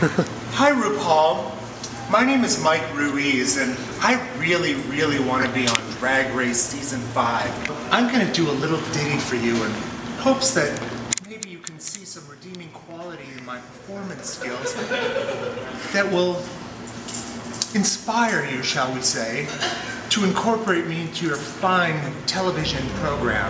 Hi, RuPaul. My name is Mike Ruiz, and I really, really want to be on Drag Race Season 5. I'm going to do a little ditty for you in hopes that maybe you can see some redeeming quality in my performance skills that will inspire you, shall we say, to incorporate me into your fine television program.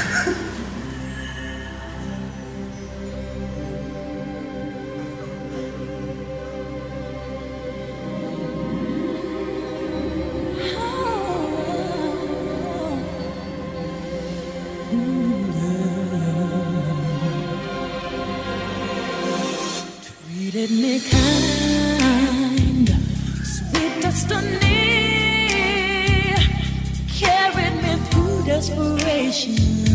Treated me kind, sweet destiny, carried me through desperation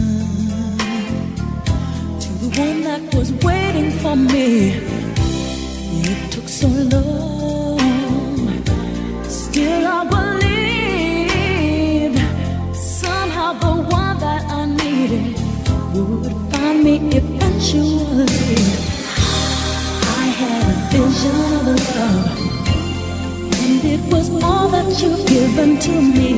to the one that was waiting for me. It took so long, still I believed somehow the one that I needed would find me eventually. I had a vision of love, and it was all that you've given to me.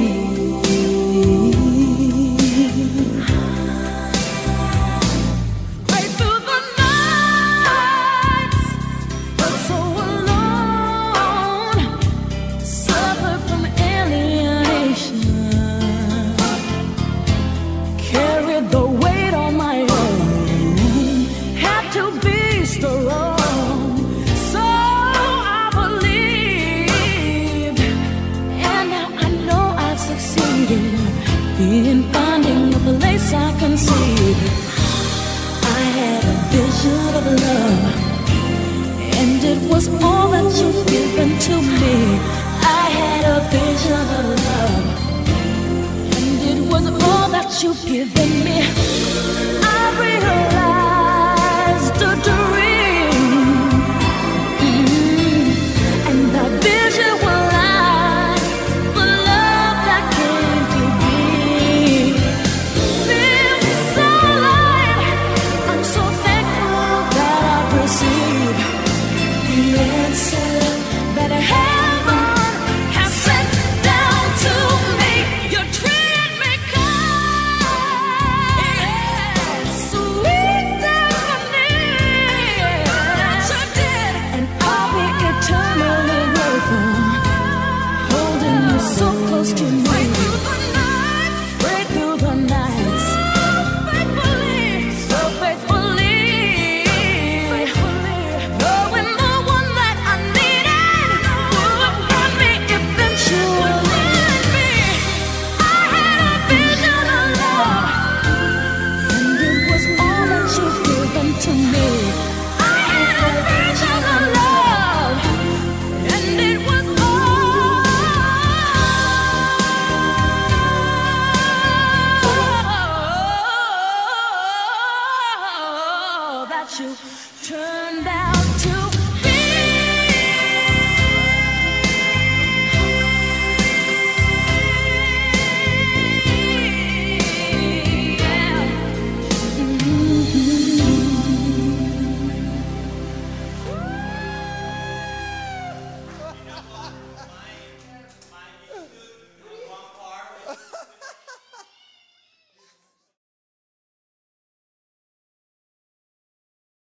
Right through the nights, but so alone, suffered from alienation, carried the weight on my own, had to be strong. In finding a place I conceived, I had a vision of love, and it was all that you've given to me. I had a vision of love, and it was all that you've given me. I realized